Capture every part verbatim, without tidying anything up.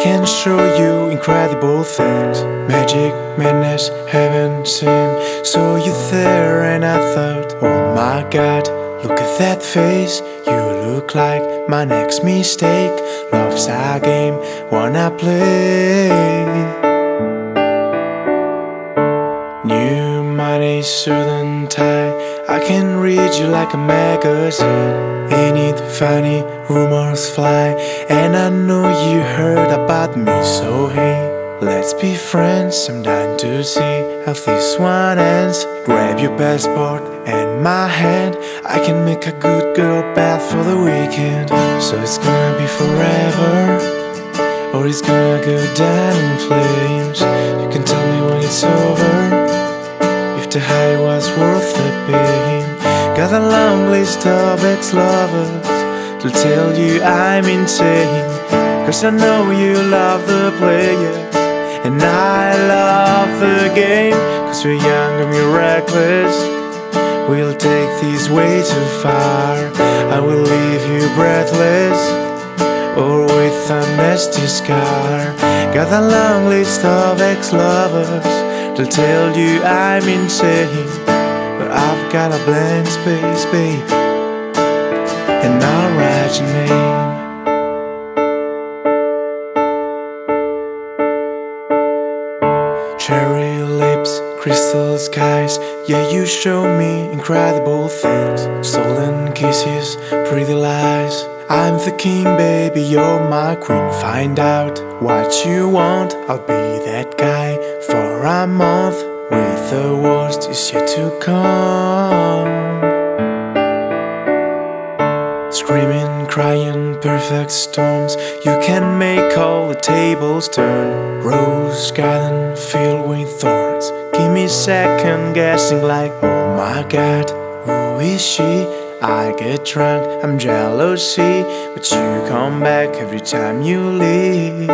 can show you incredible things, magic, madness, haven't seen. So you there and I thought, oh my god, look at that face. You look like my next mistake. Love's a game, wanna play. New money, suit and tie, I can read you like a magazine. Ain't it funny, rumors fly, and I know you heard about me. So hey, let's be friends, I'm down to see how this one ends. Grab your passport and my hand, I can make a good girl bad for the weekend. So it's gonna be forever, or it's gonna go down in flames. You can tell me when it's over, if the high was worth the pain. Got a long list of ex-lovers to tell you I'm insane, cause I know you love the player and I love the game. Cause we're young and we're reckless, we'll take this way too far. I will leave you breathless, or with a nasty scar. Got a long list of ex-lovers to tell you I'm insane, but I've got a blank space, babe, and I'll write your name. Cherry lips, crystal skies, yeah, you show me incredible things. Stolen kisses, pretty lies. I'm the king, baby, you're my queen. Find out what you want, I'll be that guy for a month. With the worst is yet to come. Screaming, crying, perfect storms. You can make all the tables turn. Rose garden filled with thorns. Give me second guessing like, oh my god, who is she? I get drunk, I'm jealousy, but you come back every time you leave.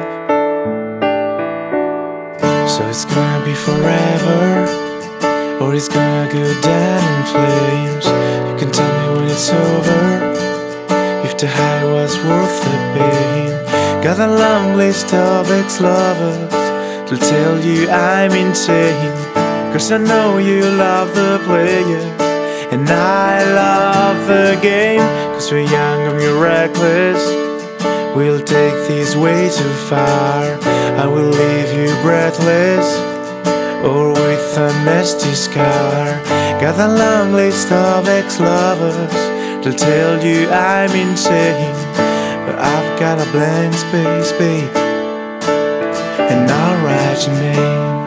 So it's gonna be forever, or it's gonna go down in flames. You can tell me when it's over, if the high was worth the pain. Got a long list of ex-lovers to tell you I'm insane, cause I know you love the player and I love the game. Cause we're young and we're reckless, we'll take this way too far. I will leave you breathless, or with a nasty scar. Got a long list of ex-lovers to tell you I'm insane, but I've got a blank space, babe, and I'll write your name.